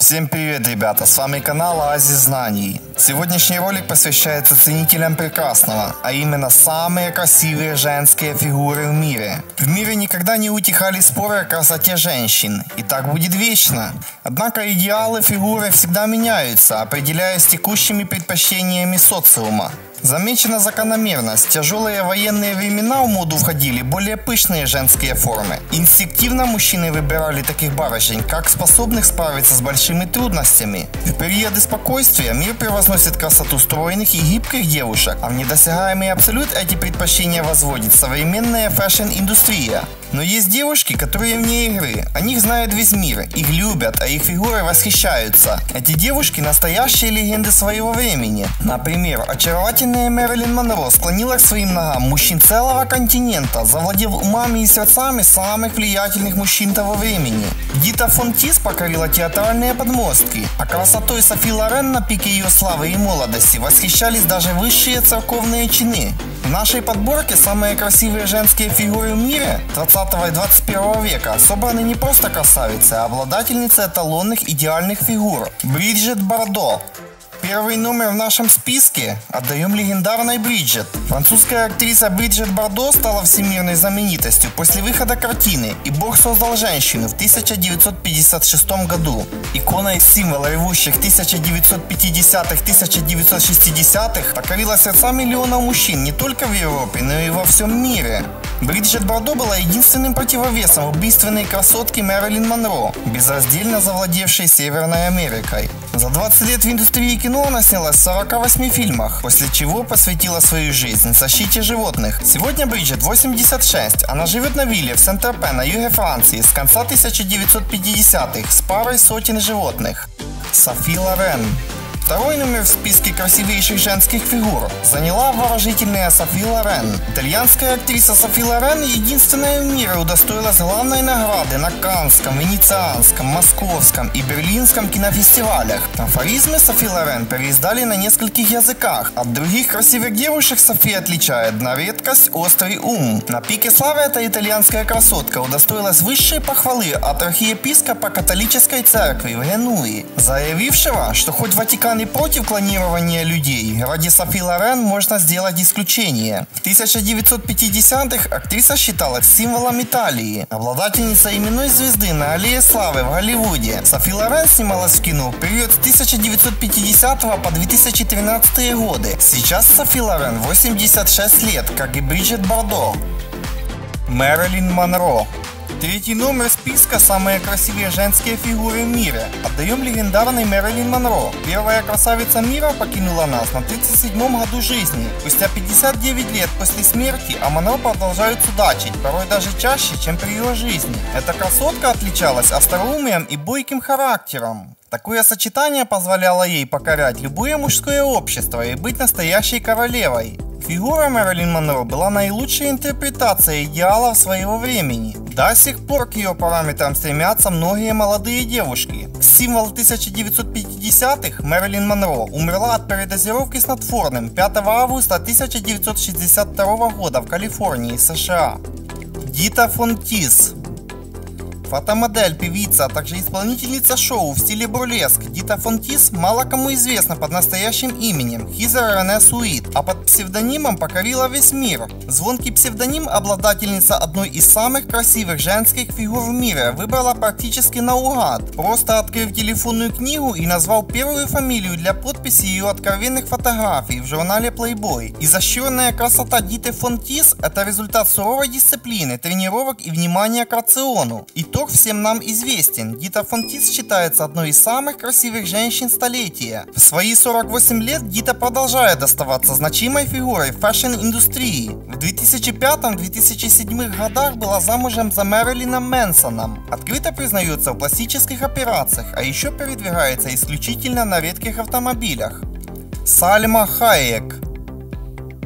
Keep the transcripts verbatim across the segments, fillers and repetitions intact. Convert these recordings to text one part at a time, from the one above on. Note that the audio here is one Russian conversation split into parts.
Всем привет, ребята, с вами канал Оазис Знаний. Сегодняшний ролик посвящается ценителям прекрасного, а именно самые красивые женские фигуры в мире. В мире никогда не утихали споры о красоте женщин, и так будет вечно. Однако идеалы фигуры всегда меняются, определяясь текущими предпочтениями социума. Замечена закономерность. В тяжелые военные времена в моду входили более пышные женские формы. Инстинктивно мужчины выбирали таких барышень, как способных справиться с большими трудностями. В периоды спокойствия мир превозносит красоту стройных и гибких девушек, а в недосягаемый абсолют эти предпочтения возводит современная фэшн-индустрия. Но есть девушки, которые вне игры. О них знает весь мир, их любят, а их фигуры восхищаются. Эти девушки настоящие легенды своего времени. Например, очаровательная Мэрилин Монро склонила к своим ногам мужчин целого континента, завладев умами и сердцами самых влиятельных мужчин того времени. Дита Фон Тис покорила театральные подмостки, а красотой Софи Лорен на пике ее славы и молодости восхищались даже высшие церковные чины. В нашей подборке самые красивые женские фигуры в мире двадцатого и двадцать первого века собраны не просто красавицы, а обладательницы эталонных идеальных фигур. Бриджит Бардо. Первый номер в нашем списке отдаем легендарной Бриджит. Французская актриса Бриджит Бардо стала всемирной знаменитостью после выхода картины «И Бог создал женщину» в тысяча девятьсот пятьдесят шестом году. Икона и символ ревущих тысяча девятьсот пятидесятых — тысяча девятьсот шестидесятых покорила сердца миллионов мужчин не только в Европе, но и во всем мире. Бриджит Бардо была единственным противовесом убийственной красотке Мэрилин Монро, безраздельно завладевшей Северной Америкой. За двадцать лет в индустрии кино она снялась в сорока восьми фильмах, после чего посвятила свою жизнь защите животных. Сегодня Бриджит восемьдесят шесть. Она живет на вилле в Сент-Тропе на юге Франции с конца тысяча девятьсот пятидесятых с парой сотен животных. Софи Лорен. Второй номер в списке красивейших женских фигур заняла обворожительная Софи Лорен. Итальянская актриса Софи Лорен единственная в мире удостоилась главной награды на Каннском, Венецианском, Московском и Берлинском кинофестивалях. Афоризмы Софи Лорен переиздали на нескольких языках. От других красивых девушек Софи отличает на редкость острый ум. На пике славы эта итальянская красотка удостоилась высшей похвалы от архиепископа католической церкви в Генуи, заявившего, что хоть Ватикан и против клонирования людей, ради Софи Лорен можно сделать исключение. В тысяча девятьсот пятидесятых актриса считалась символом Италии. Обладательница именной звезды на Аллее Славы в Голливуде, Софи Лорен снималась в кино в период с тысяча девятьсот пятидесятого по две тысячи тринадцатые годы. Сейчас Софи Лорен восемьдесят шесть лет, как и Бриджит Бардо. Мэрилин Монро. Третий номер списка «Самые красивые женские фигуры в мире» отдаем легендарной Мэрилин Монро. Первая красавица мира покинула нас на тридцать седьмом году жизни. Спустя пятьдесят девять лет после смерти о Монро продолжают судачить, порой даже чаще, чем при ее жизни. Эта красотка отличалась остроумием и бойким характером. Такое сочетание позволяло ей покорять любое мужское общество и быть настоящей королевой. Фигура Мэрилин Монро была наилучшей интерпретацией идеалов своего времени. До сих пор к ее параметрам стремятся многие молодые девушки. Символ тысяча девятьсот пятидесятых Мэрилин Монро умерла от передозировки снотворным пятого августа тысяча девятьсот шестьдесят второго года в Калифорнии, США. Дита Фон Тис. Фотомодель, певица, а также исполнительница шоу в стиле бурлеск Дита Фон Тис мало кому известна под настоящим именем Хизер Рене Суит, а под псевдонимом покорила весь мир. Звонкий псевдоним обладательница одной из самых красивых женских фигур в мире выбрала практически наугад, просто открыв телефонную книгу и назвал первую фамилию для подписи ее откровенных фотографий в журнале Playboy. Изощренная красота Диты Фон Тис – это результат суровой дисциплины, тренировок и внимания к рациону. И то всем нам известен. Дита Фон Тис считается одной из самых красивых женщин столетия. В свои сорок восемь лет Дита продолжает оставаться значимой фигурой фэшн-индустрии. В две тысячи пятом — две тысячи седьмом годах была замужем за Мэрилином Мэнсоном. Открыто признается в пластических операциях, а еще передвигается исключительно на редких автомобилях. Сальма Хайек.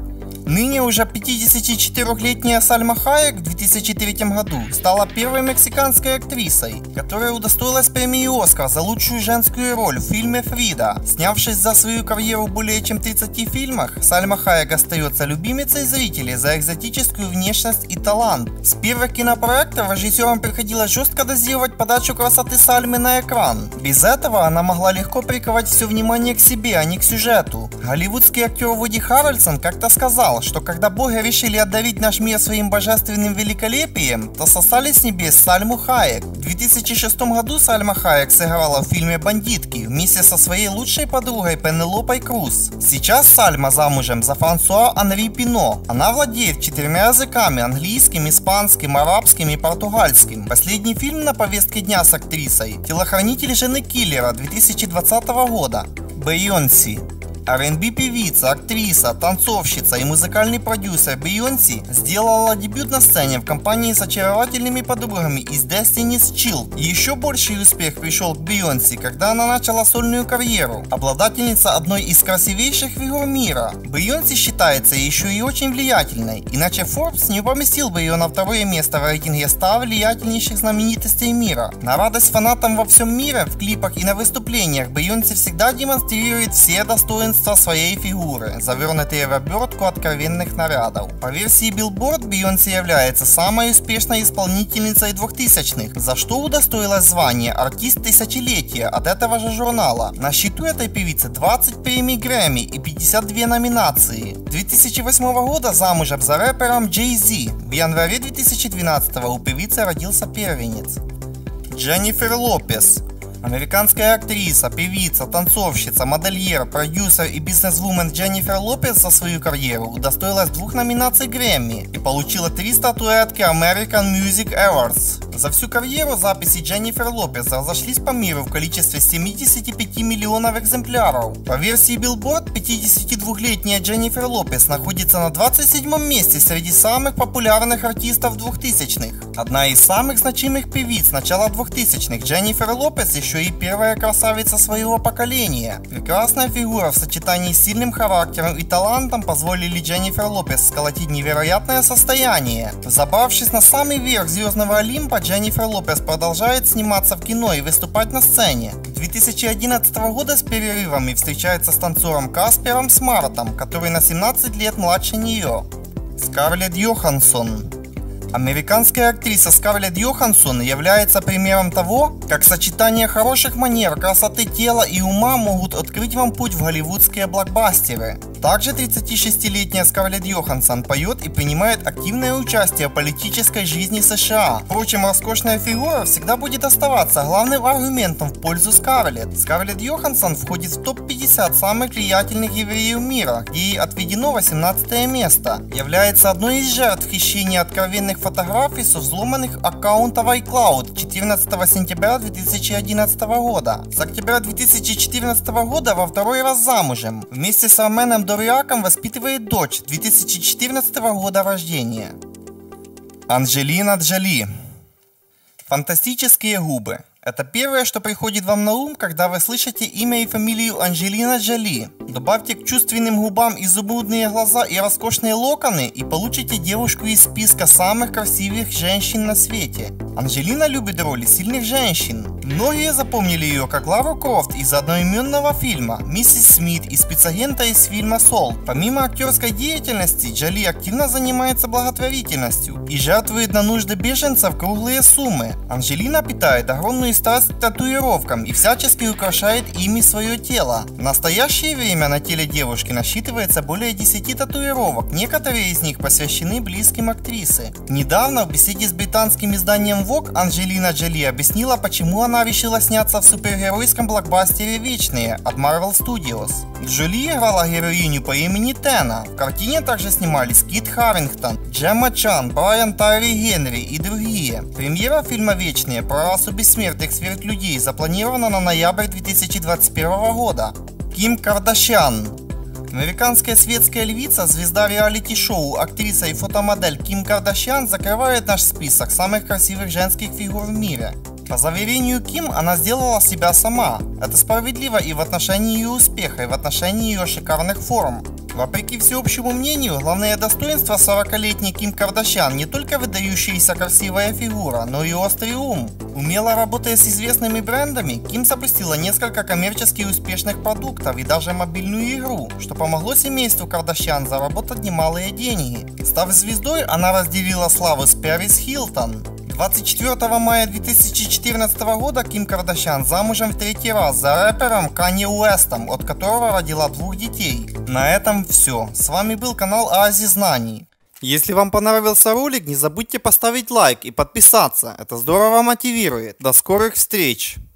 Ныне уже пятидесятичетырёхлетняя Сальма Хайек в две тысячи третьем году стала первой мексиканской актрисой, которая удостоилась премии «Оскар» за лучшую женскую роль в фильме «Фрида». Снявшись за свою карьеру в более чем тридцати фильмах, Сальма Хайек остается любимицей зрителей за экзотическую внешность и талант. С первых кинопроектов режиссерам приходилось жестко дозировать подачу красоты Сальмы на экран. Без этого она могла легко приковать все внимание к себе, а не к сюжету. Голливудский актер Вуди Харрельсон как-то сказал, что когда боги решили одарить наш мир своим божественным великолепием, то сослали с небес Сальму Хайек. В две тысячи шестом году Сальма Хайек сыграла в фильме «Бандитки» вместе со своей лучшей подругой Пенелопой Круз. Сейчас Сальма замужем за Франсуа Анри Пино. Она владеет четырьмя языками: английским, испанским, арабским и португальским. Последний фильм на повестке дня с актрисой — «Телохранитель жены киллера» две тысячи двадцатого года. Бейонси. ар энд би-певица, актриса, танцовщица и музыкальный продюсер Бейонси сделала дебют на сцене в компании с очаровательными подругами из Destiny's Child. Еще больший успех пришел к Бейонси, когда она начала сольную карьеру. Обладательница одной из красивейших фигур мира, Бейонси считается еще и очень влиятельной, иначе Forbes не поместил бы ее на второе место в рейтинге ста влиятельнейших знаменитостей мира. На радость фанатам во всем мире, в клипах и на выступлениях Бейонси всегда демонстрирует все достоинства своей фигуры, завернутые в обертку откровенных нарядов. По версии Billboard, Бейонси является самой успешной исполнительницей двухтысячных, за что удостоилась звания «Артист тысячелетия» от этого же журнала. На счету этой певицы двадцать премий Грэмми и пятьдесят две номинации. две тысячи восьмого года замужем за рэпером Джей Зи. В январе две тысячи двенадцатого у певицы родился первенец. Дженнифер Лопес. Американская актриса, певица, танцовщица, модельер, продюсер и бизнесвумен Дженнифер Лопес за свою карьеру удостоилась двух номинаций Грэмми и получила три статуэтки American Music Awards. За всю карьеру записи Дженнифер Лопес разошлись по миру в количестве семидесяти пяти миллионов экземпляров. По версии Billboard, пятидесятидвухлетняя Дженнифер Лопес находится на двадцать седьмом месте среди самых популярных артистов двухтысячных. Одна из самых значимых певиц начала двухтысячных, Дженнифер Лопес еще и первая красавица своего поколения. Прекрасная фигура в сочетании с сильным характером и талантом позволили Дженнифер Лопес сколотить невероятное состояние. Взобравшись на самый верх звездного Олимпа, Дженнифер Лопес продолжает сниматься в кино и выступать на сцене. две тысячи одиннадцатого года с перерывами встречается с танцором Каспером Смартом, который на семнадцать лет младше нее. Скарлетт Йоханссон. Американская актриса Скарлетт Йоханссон является примером того, как сочетание хороших манер, красоты тела и ума могут открыть вам путь в голливудские блокбастеры. Также тридцатишестилетняя Скарлетт Йоханссон поет и принимает активное участие в политической жизни США. Впрочем, роскошная фигура всегда будет оставаться главным аргументом в пользу Скарлетт. Скарлетт Йоханссон входит в топ пятьдесят самых влиятельных евреев мира, где ей отведено восемнадцатое место. Является одной из жертв хищения откровенных фотографий со взломанных аккаунтов iCloud четырнадцатого сентября две тысячи одиннадцатого года. С октября две тысячи четырнадцатого года во второй раз замужем. Вместе с Арменом Дориаком воспитывает дочь две тысячи четырнадцатого года рождения. Анджелина Джоли. Фантастические губы. Это первое, что приходит вам на ум, когда вы слышите имя и фамилию Анджелина Джоли. Добавьте к чувственным губам изумрудные глаза и роскошные локоны, и получите девушку из списка самых красивых женщин на свете. Анджелина любит роли сильных женщин. Многие запомнили ее как Лару Крофт из одноименного фильма, Миссис Смит и спецагента из фильма Солт. Помимо актерской деятельности, Джоли активно занимается благотворительностью и жертвует на нужды беженцев круглые суммы. Анджелина питает огромную страсть к татуировкам и всячески украшает ими свое тело. В настоящее время на теле девушки насчитывается более десяти татуировок, некоторые из них посвящены близким актрисе. Недавно в беседе с британским изданием Vogue Анджелина Джоли объяснила, почему она решила сняться в супергеройском блокбастере «Вечные» от Marvel Studios. Джоли играла героиню по имени Тена. В картине также снимались Кит Харингтон, Джемма Чан, Брайан Тайри Генри и другие. Премьера фильма «Вечные» про расу бессмертных сверхлюдей запланирована на ноябрь две тысячи двадцать первого года. Ким Кардашьян. Американская светская львица, звезда реалити-шоу, актриса и фотомодель Ким Кардашьян закрывает наш список самых красивых женских фигур в мире. По заверению Ким, она сделала себя сама. Это справедливо и в отношении ее успеха, и в отношении ее шикарных форм. Вопреки всеобщему мнению, главное достоинство сорокалетней Ким Кардашьян не только выдающаяся красивая фигура, но и острый ум. Умело работая с известными брендами, Ким запустила несколько коммерчески успешных продуктов и даже мобильную игру, что помогло семейству Кардашьян заработать немалые деньги. Став звездой, она разделила славу с Пэрис Хилтон. двадцать четвёртого мая две тысячи четырнадцатого года Ким Кардашьян замужем в третий раз за рэпером Канье Уэстом, от которого родила двух детей. На этом все. С вами был канал Оазис Знаний. Если вам понравился ролик, не забудьте поставить лайк и подписаться. Это здорово мотивирует. До скорых встреч!